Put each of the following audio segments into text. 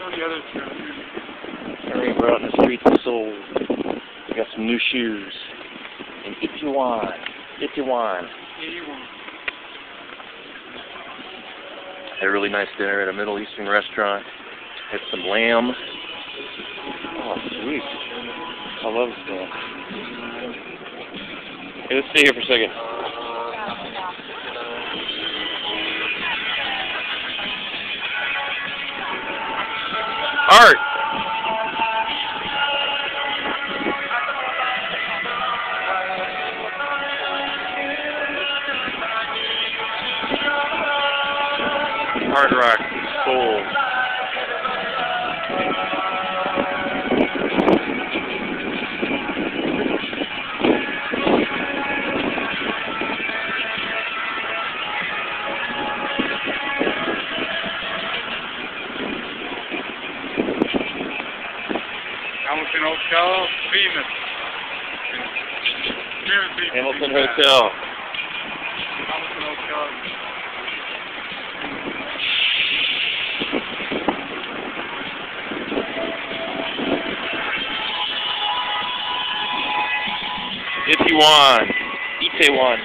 Alright, we're out in the streets of Seoul. We got some new shoes. In Itaewon. Had a really nice dinner at a Middle Eastern restaurant. Had some lamb. Oh, sweet. I love this. Hey, let's stay here for a second. Art! Hard Rock, Seoul. Hamilton Hotel, Venus. Hamilton Hotel. Hamilton Hotel. Itaewon.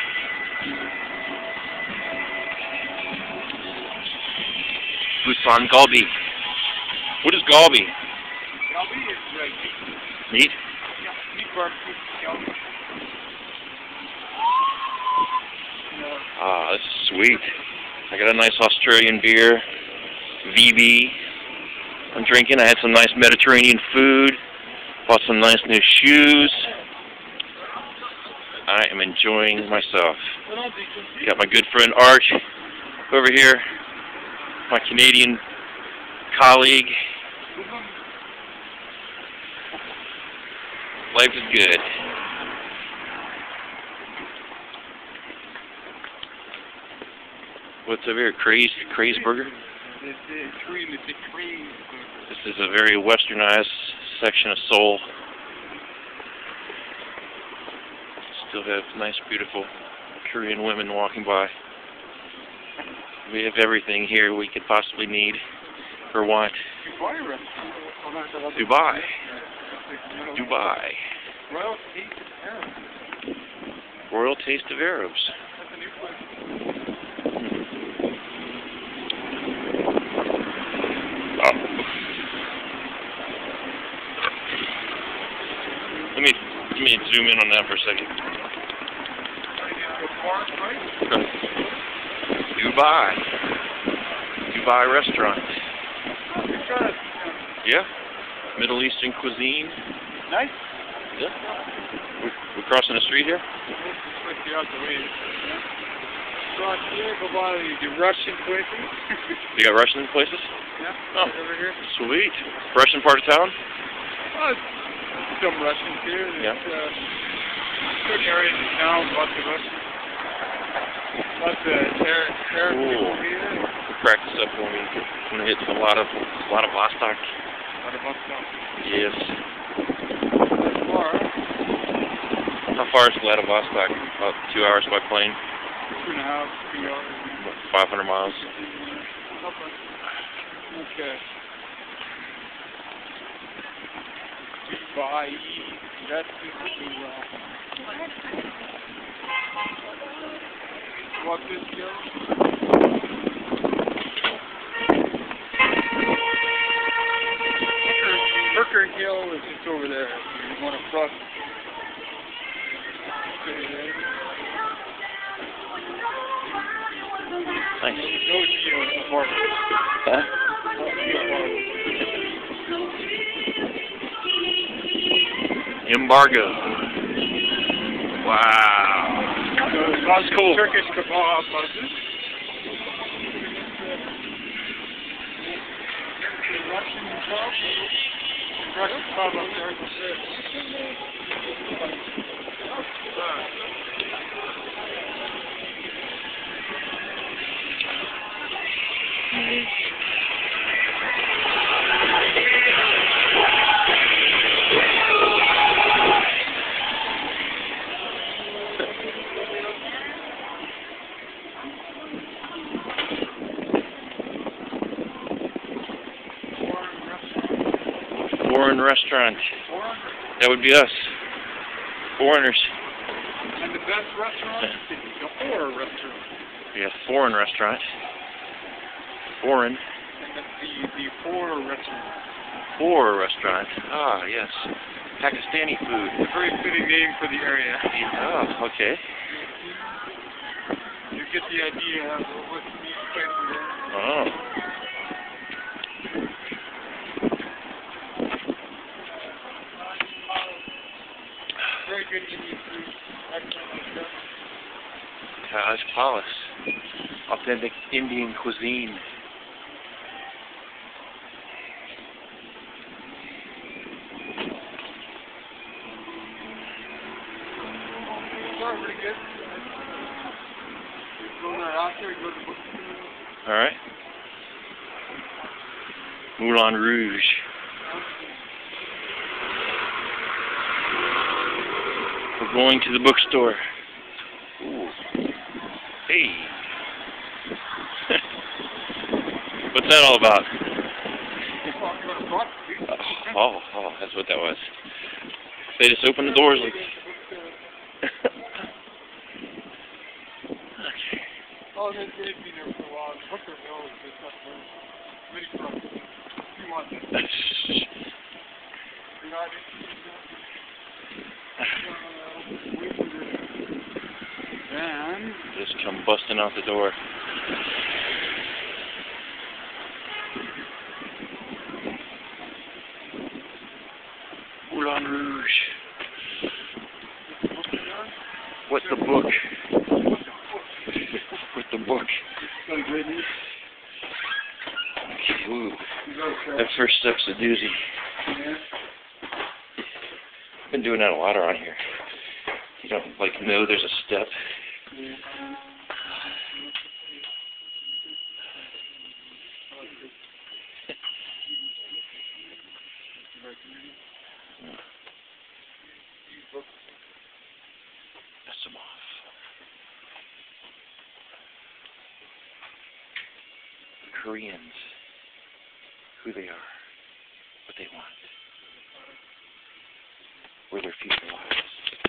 Busan Galbi. What is Galbi? Galbi is meat. Meat? Yeah, meat barbecue. Galbi. Ah, this is sweet. I got a nice Australian beer, VB. I'm drinking. I had some nice Mediterranean food. Bought some nice new shoes. I am enjoying myself. Got my good friend Arch over here, my Canadian colleague. Life is good. What's over here? Craze Burger? This is a very westernized section of Seoul. Still have nice, beautiful Korean women walking by. We have everything here we could possibly need or want. Dubai. Royal Taste of Arabs. Let me zoom in on that for a second. Dubai restaurant. Yeah. Middle Eastern cuisine. Nice. Yeah. We're crossing the street here? The Russian places. You got Russian places? Yeah. Oh, over here. Sweet. Russian part of town? Some Russians here. Yeah. Certain areas of town, lots of Russians. Lots of Arab people here. Practice up when we hit a lot of Vostok. A lot of Vostok. Yes. Far. How far is Vladivostok? About 2 hours by plane. 2.5, 3 hours. 500 miles. Okay. Dubai. That's too well. Walk this hill. Burger Hill is just over there. You want to cross. Thanks. No deal apartment. Huh? Embargo. Wow. That's cool. Turkish kebab buses. Russian kebab. Russian kebab up there. Foreign restaurant. Foreign. That would be us. Foreigners. And the best restaurant is the horror restaurant. Yeah, foreign restaurant. Foreign. And the horror restaurant. Horror restaurant. Ah, yes. Pakistani food. A very fitting name for the area. Oh, okay. You get the idea of what these places are. Oh. Very good Indian food. Excellent. Taj Palace. Authentic Indian cuisine. Pretty good. Go there after, go to the bookstore. Alright. Moulin Rouge. We're going to the bookstore. Ooh. Hey. What's that all about? Oh, that's what that was. They just opened the doors like... Oh, they've been there for a while. What their nose is not very many problems. You want that? You're not interested. And just come busting out the door. Moulin Rouge. What's the book? With the book. Okay, ooh. That first step's a doozy. I've been doing that a lot around here. You don't know there's a step. Piss them off. Koreans, who they are, what they want, where their future lies.